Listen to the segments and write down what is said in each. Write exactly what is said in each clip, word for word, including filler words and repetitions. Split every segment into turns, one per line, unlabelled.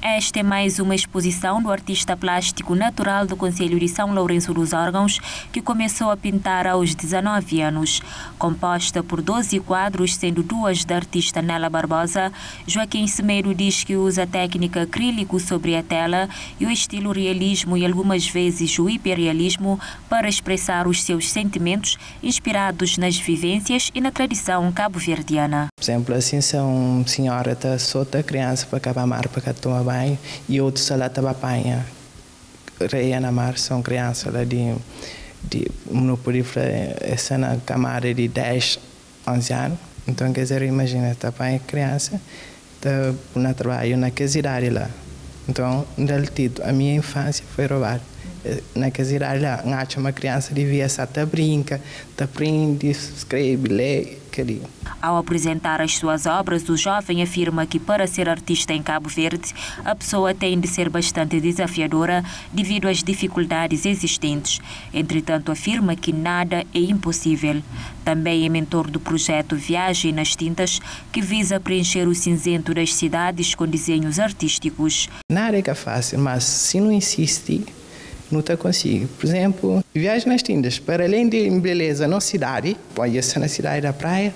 Esta é mais uma exposição do artista plástico natural do Concelho de São Lourenço dos Órgãos, que começou a pintar aos dezenove anos. Composta por doze quadros, sendo duas da artista Nela Barbosa, Joaquim Semedo diz que usa a técnica acrílico sobre a tela e o estilo realismo e algumas vezes o hiperrealismo para expressar os seus sentimentos inspirados nas vivências e na tradição cabo-verdiana.
Por exemplo, assim, se uma senhora está solta, criança para acabar mar para tomar banho e outro se ela está apanha reia na mar, são crianças lá de de não pode essa na camada de dez, onze anos. Então, quer dizer, imagina, está apanha criança, está na trabalho naquela cidade lá. Então, a minha infância foi roubada. Naquela cidade lá, uma criança devia estar a brincar, a aprender, escrever, ler, queria.
Ao apresentar as suas obras, o jovem afirma que para ser artista em Cabo Verde, a pessoa tem de ser bastante desafiadora devido às dificuldades existentes. Entretanto, afirma que nada é impossível. Também é mentor do projeto Viagem nas Tintas, que visa preencher o cinzento das cidades com desenhos artísticos.
Nada é fácil, mas se não insiste, não está consigo. Por exemplo, Viagem nas Tintas, para além de beleza na cidade, pode ser na cidade da praia,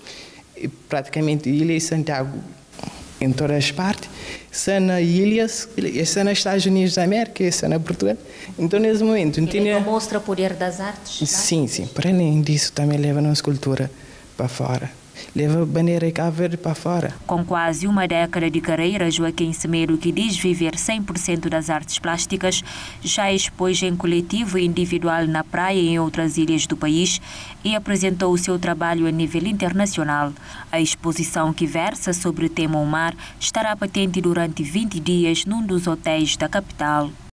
praticamente Ilha e Santiago em todas as partes, são na ilhas, são nos Estados Unidos da América, são na Portugal. Então, nesse momento...
Ele mostra o poder das artes?
Sim, sim. Para além disso, também leva a escultura para fora. Leva a bandeira de Cabo Verde para fora.
Com quase uma década de carreira, Joaquim Semedo, que diz viver cem por cento das artes plásticas, já expôs em coletivo e individual na praia e em outras ilhas do país e apresentou o seu trabalho a nível internacional. A exposição, que versa sobre o tema o mar, estará patente durante vinte dias num dos hotéis da capital.